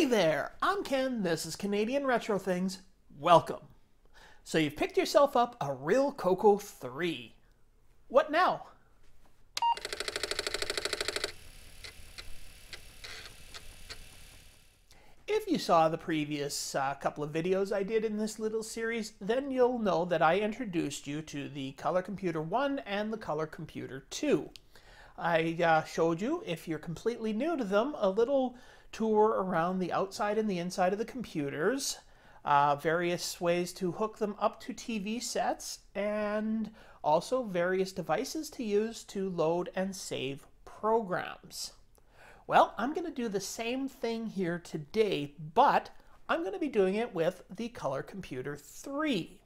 there, I'm Ken, this is Canadian Retro Things. Welcome. So you've picked yourself up a real CoCo 3. What now? If you saw the previous couple of videos I did in this little series, then you'll know that I introduced you to the Color Computer 1 and the Color Computer 2. I showed you, if you're completely new to them, a little tour around the outside and the inside of the computers, various ways to hook them up to TV sets, and also various devices to use to load and save programs. Well, I'm going to do the same thing here today, but I'm going to be doing it with the Color Computer 3.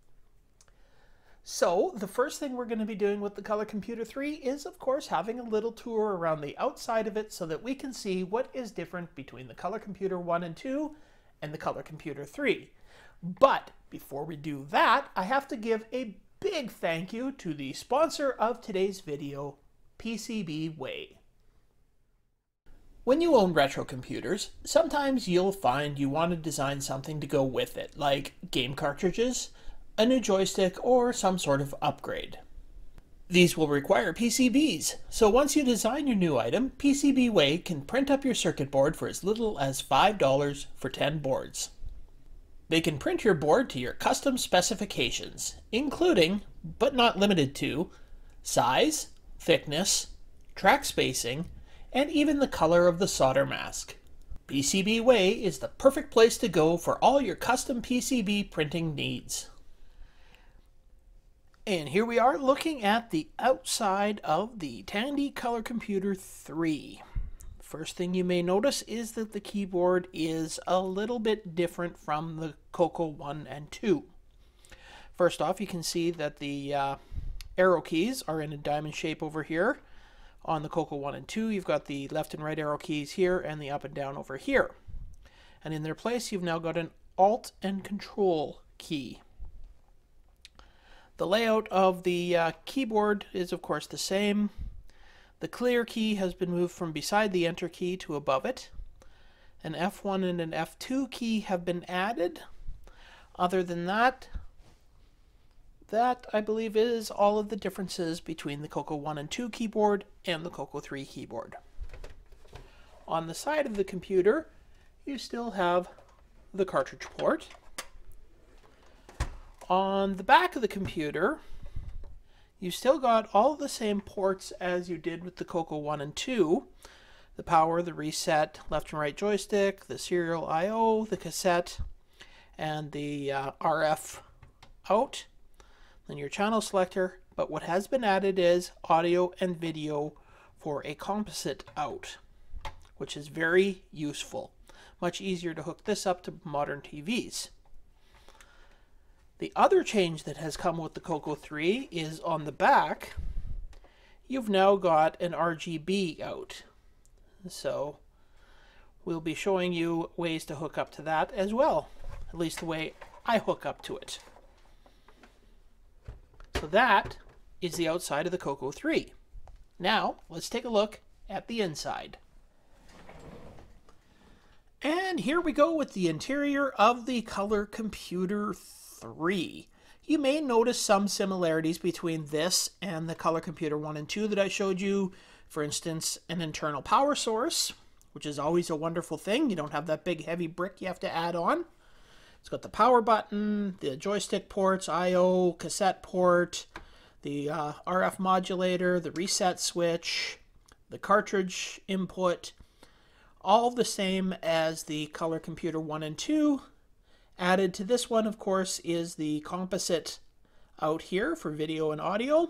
So the first thing we're going to be doing with the Color Computer 3 is, of course, having a little tour around the outside of it so that we can see what is different between the Color Computer 1 and 2 and the Color Computer 3. But before we do that, I have to give a big thank you to the sponsor of today's video, PCBWay. When you own retro computers, sometimes you'll find you want to design something to go with it, like game cartridges, a new joystick, or some sort of upgrade. These will require PCBs, so once you design your new item, PCBWay can print up your circuit board for as little as $5 for 10 boards. They can print your board to your custom specifications, including, but not limited to, size, thickness, track spacing, and even the color of the solder mask. PCBWay is the perfect place to go for all your custom PCB printing needs. And here we are looking at the outside of the Tandy Color Computer 3. First thing you may notice is that the keyboard is a little bit different from the CoCo 1 and 2. First off, you can see that the arrow keys are in a diamond shape over here. On the CoCo 1 and 2, you've got the left and right arrow keys here and the up and down over here. And in their place, you've now got an Alt and Control key. The layout of the keyboard is, of course, the same. The clear key has been moved from beside the Enter key to above it. An F1 and an F2 key have been added. Other than that, I believe is all of the differences between the CoCo 1 and 2 keyboard and the CoCo 3 keyboard. On the side of the computer, you still have the cartridge port. On the back of the computer, you still got all the same ports as you did with the CoCo 1 and 2. The power, the reset, left and right joystick, the serial I/O, the cassette, and the RF out. Then your channel selector, but what has been added is audio and video for a composite out, which is very useful. Much easier to hook this up to modern TVs. The other change that has come with the CoCo 3 is on the back, you've now got an RGB out. So we'll be showing you ways to hook up to that as well, at least the way I hook up to it. So that is the outside of the CoCo 3. Now, let's take a look at the inside. And here we go with the interior of the Color Computer 3. You may notice some similarities between this and the Color Computer 1 and 2 that I showed you. For instance, an internal power source, which is always a wonderful thing. You don't have that big heavy brick you have to add on. It's got the power button, the joystick ports, I/O, cassette port, the RF modulator, the reset switch, the cartridge input, all the same as the Color Computer 1 and 2. Added to this one, of course, is the Composite out here for video and audio.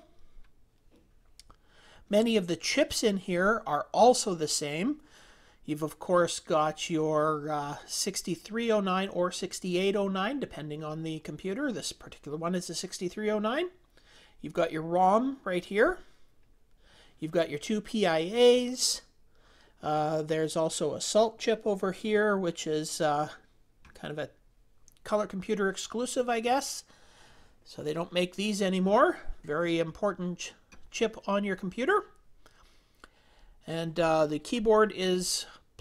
Many of the chips in here are also the same. You've, of course, got your 6309 or 6809, depending on the computer. This particular one is the 6309. You've got your ROM right here. You've got your two PIAs. There's also a SALT chip over here, which is kind of a Color Computer exclusive, I guess. So they don't make these anymore. Very important chip on your computer. And the keyboard is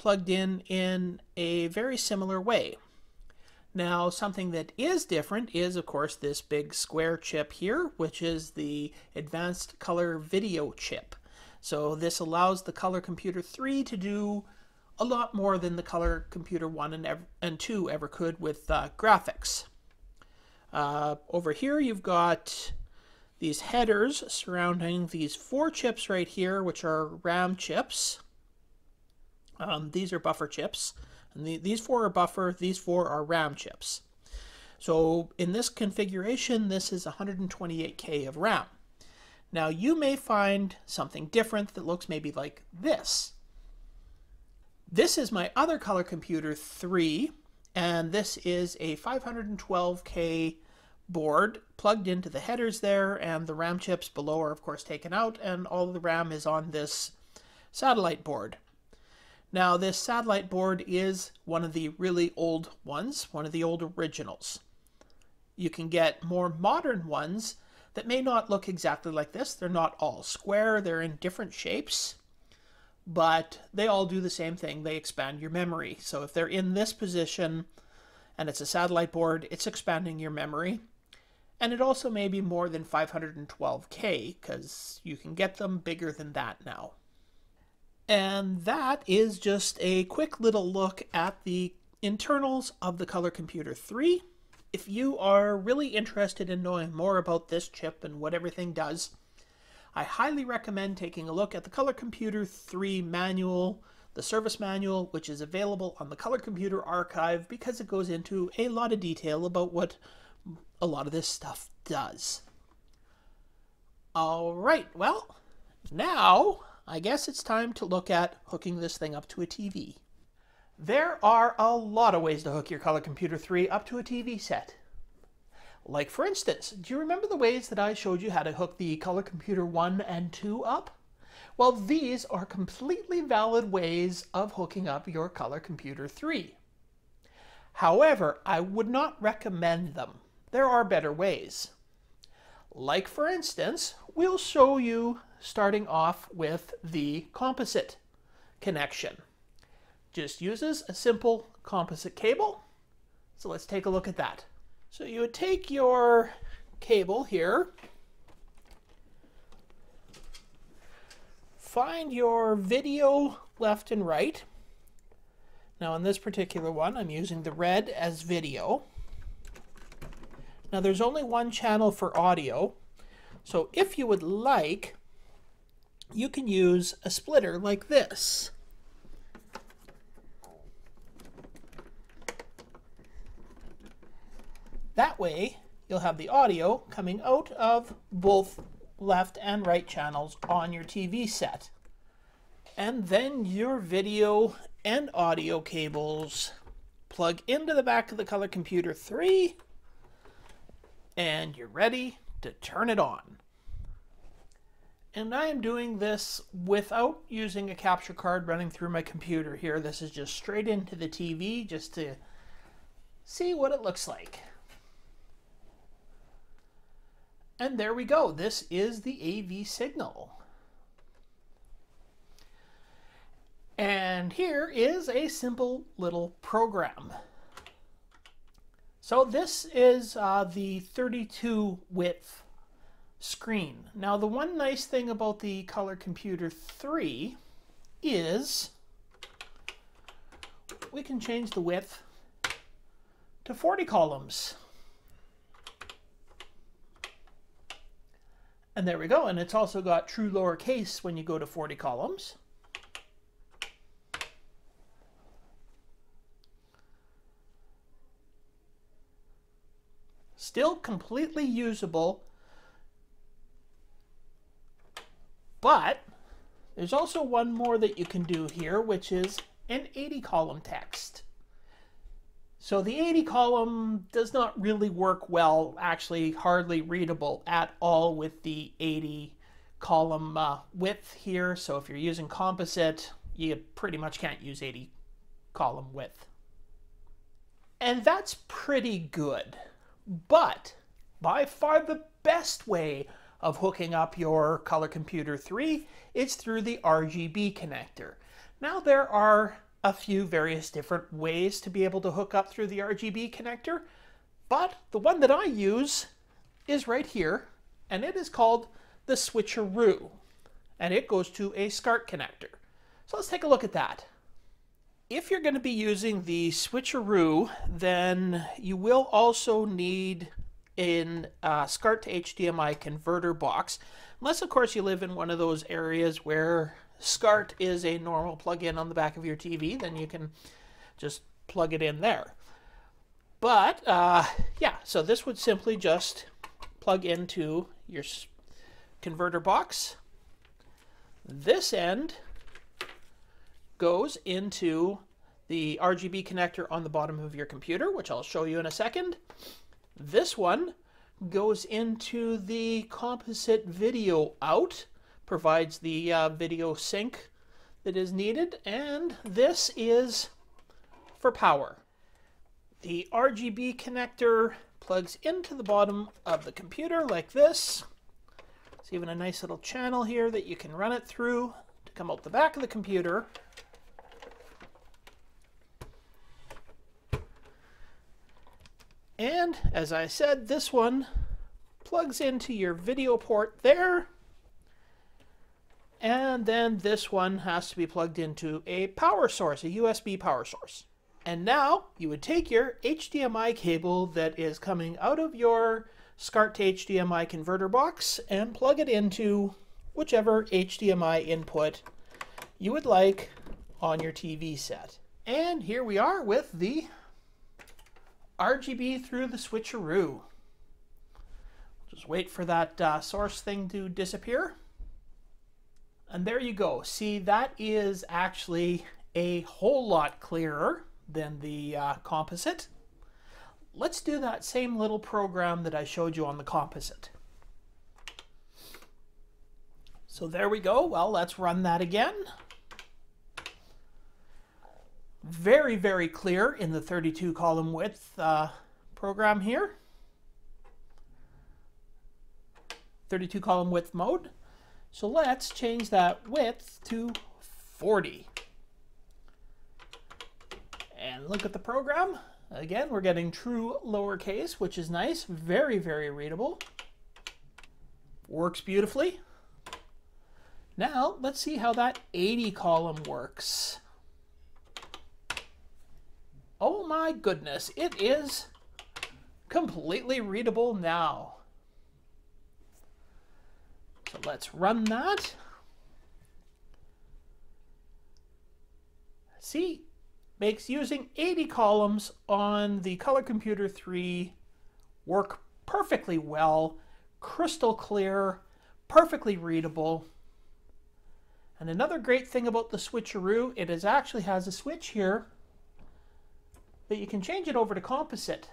plugged in a very similar way. Now, something that is different is, of course, this big square chip here, which is the Advanced Color Video chip. So this allows the Color Computer 3 to do a lot more than the Color Computer 1 and 2 ever could with graphics. Over here you've got these headers surrounding these 4 chips right here, which are RAM chips. These are buffer chips. And these 4 are buffer, these 4 are RAM chips. So in this configuration, this is 128K of RAM. Now you may find something different that looks maybe like this. This is my other Color Computer 3, and this is a 512K board plugged into the headers there, and the RAM chips below are of course taken out, and all of the RAM is on this satellite board. Now this satellite board is one of the really old ones, one of the old originals. You can get more modern ones that may not look exactly like this. They're not all square, they're in different shapes, but they all do the same thing. They expand your memory. So if they're in this position and it's a satellite board, it's expanding your memory. And it also may be more than 512K, because you can get them bigger than that now. And that is just a quick little look at the internals of the Color Computer 3. If you are really interested in knowing more about this chip and what everything does, I highly recommend taking a look at the Color Computer 3 manual, the service manual, which is available on the Color Computer Archive, because it goes into a lot of detail about what a lot of this stuff does. Alright, well, now I guess it's time to look at hooking this thing up to a TV. There are a lot of ways to hook your Color Computer 3 up to a TV set. Like for instance, do you remember the ways that I showed you how to hook the Color Computer 1 and 2 up? Well, these are completely valid ways of hooking up your Color Computer 3. However, I would not recommend them. There are better ways. Like for instance, we'll show you starting off with the Composite connection. Just uses a simple composite cable. So let's take a look at that. So you would take your cable here, find your video left and right. Now in this particular one, I'm using the red as video. Now there's only one channel for audio, so if you would like, you can use a splitter like this. That way, you'll have the audio coming out of both left and right channels on your TV set. And then your video and audio cables plug into the back of the Color Computer 3, and you're ready to turn it on. And I am doing this without using a capture card running through my computer here. This is just straight into the TV just to see what it looks like. And there we go. This is the AV signal. And here is a simple little program. So this is the 32 width screen. Now the one nice thing about the Color Computer 3 is we can change the width to 40 columns. And there we go. And it's also got true lowercase when you go to 40 columns. Still completely usable, but there's also one more that you can do here, which is an 80 column text. So the 80 column does not really work well, actually hardly readable at all with the 80 column width here. So if you're using Composite, you pretty much can't use 80 column width. And that's pretty good. But by far the best way of hooking up your Color Computer 3 is through the RGB connector. Now there are a few various different ways to be able to hook up through the RGB connector, but the one that I use is right here, and it is called the Switch-A-Roo, and it goes to a SCART connector. So let's take a look at that. If you're going to be using the Switch-A-Roo, then you will also need a SCART to HDMI converter box, unless of course you live in one of those areas where SCART is a normal plug-in on the back of your TV, then you can just plug it in there. But yeah, so this would simply just plug into your converter box. This end goes into the RGB connector on the bottom of your computer, which I'll show you in a second. This one goes into the Composite video out, provides the video sync that is needed, and this is for power. The RGB connector plugs into the bottom of the computer like this. There's even a nice little channel here that you can run it through to come out the back of the computer. And as I said, this one plugs into your video port there. And then this one has to be plugged into a power source, a USB power source. And now you would take your HDMI cable that is coming out of your SCART to HDMI converter box and plug it into whichever HDMI input you would like on your TV set. And here we are with the RGB through the Switch-A-Roo. Just wait for that source thing to disappear. And there you go. See, that is actually a whole lot clearer than the Composite. Let's do that same little program that I showed you on the Composite. So there we go. Well, let's run that again. Very, very clear in the 32 column width program here. 32 column width mode. So let's change that width to 40. And look at the program. Again, we're getting true lowercase, which is nice. Very, very readable. Works beautifully. Now, let's see how that 80 column works. Oh my goodness, it is completely readable now. So let's run that. See, makes using 80 columns on the Color Computer 3 work perfectly well, crystal clear, perfectly readable. And another great thing about the Switch-A-Roo, it actually has a switch here that you can change it over to Composite.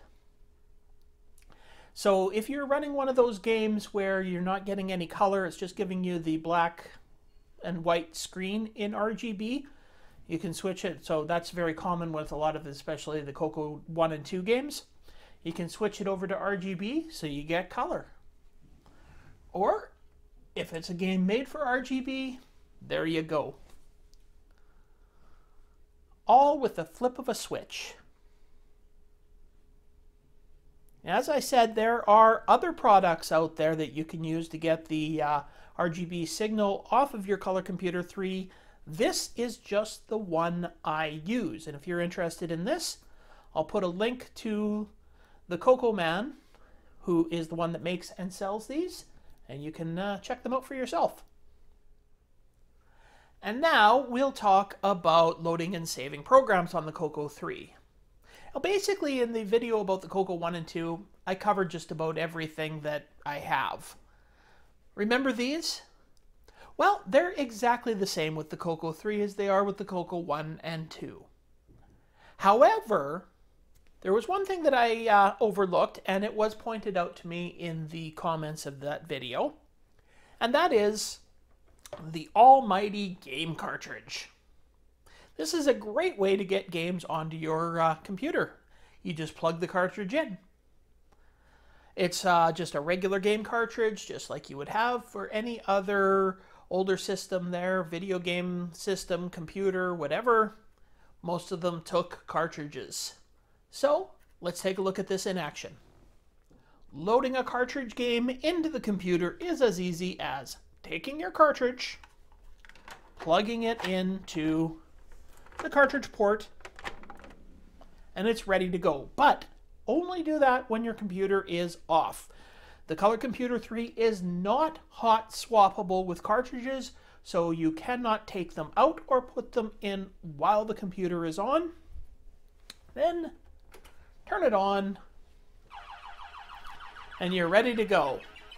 So if you're running one of those games where you're not getting any color, it's just giving you the black and white screen in RGB, you can switch it. So that's very common with a lot of, especially the CoCo 1 and 2 games. You can switch it over to RGB so you get color. Or if it's a game made for RGB, there you go. All with the flip of a switch. As I said, there are other products out there that you can use to get the RGB signal off of your Color Computer 3. This is just the one I use. And if you're interested in this, I'll put a link to the CoCo man, who is the one that makes and sells these, and you can check them out for yourself. And now we'll talk about loading and saving programs on the CoCo 3. Now, basically, in the video about the CoCo 1 and 2, I covered just about everything that I have. Remember these? Well, they're exactly the same with the CoCo 3 as they are with the CoCo 1 and 2. However, there was one thing that I overlooked, and it was pointed out to me in the comments of that video, and that is the almighty game cartridge. This is a great way to get games onto your computer. You just plug the cartridge in. It's just a regular game cartridge, just like you would have for any other older system there, video game system, computer, whatever. Most of them took cartridges. So let's take a look at this in action. Loading a cartridge game into the computer is as easy as taking your cartridge, plugging it into the cartridge port, and it's ready to go. But only do that when your computer is off. The Color Computer 3 is not hot swappable with cartridges, so you cannot take them out or put them in while the computer is on. Then turn it on, and you're ready to go.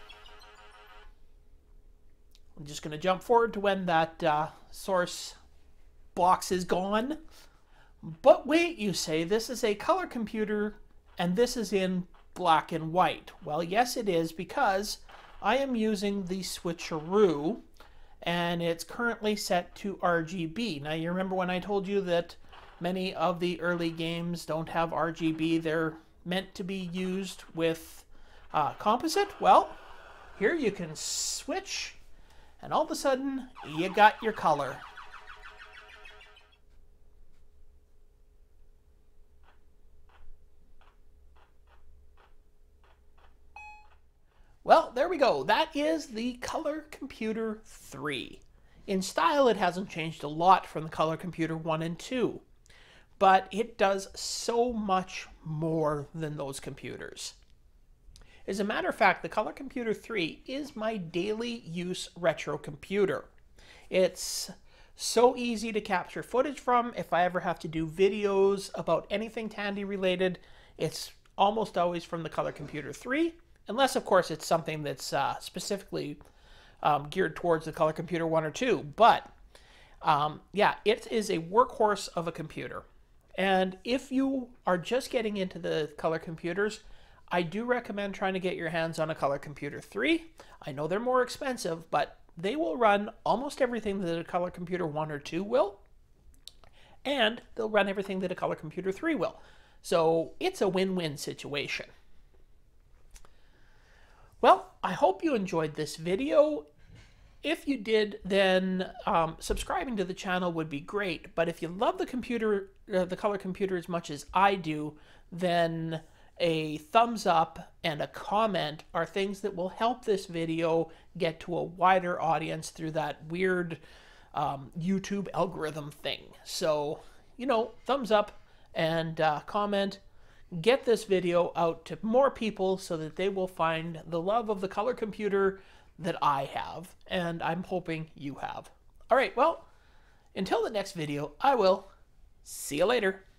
I'm just going to jump forward to when that source box is gone. But wait, you say, this is a color computer and this is in black and white. Well, yes it is, because I am using the Switch-A-Roo and it's currently set to RGB. Now you remember when I told you that many of the early games don't have RGB, they're meant to be used with Composite? Well, here you can switch and all of a sudden you got your color. Well, there we go. That is the Color Computer 3. In style, it hasn't changed a lot from the Color Computer 1 and 2, but it does so much more than those computers. As a matter of fact, the Color Computer 3 is my daily use retro computer. It's so easy to capture footage from. If I ever have to do videos about anything Tandy related, it's almost always from the Color Computer 3. Unless, of course, it's something that's specifically geared towards the Color Computer 1 or 2. But, yeah, it is a workhorse of a computer. And if you are just getting into the color computers, I do recommend trying to get your hands on a Color Computer 3. I know they're more expensive, but they will run almost everything that a Color Computer 1 or 2 will. And they'll run everything that a Color Computer 3 will. So it's a win-win situation. Well, I hope you enjoyed this video. If you did, then subscribing to the channel would be great. But if you love the computer, the color computer as much as I do, then a thumbs up and a comment are things that will help this video get to a wider audience through that weird YouTube algorithm thing. So, you know, thumbs up and comment. Get this video out to more people so that they will find the love of the color computer that I have, and I'm hoping you have. All right, well, until the next video, I will see you later.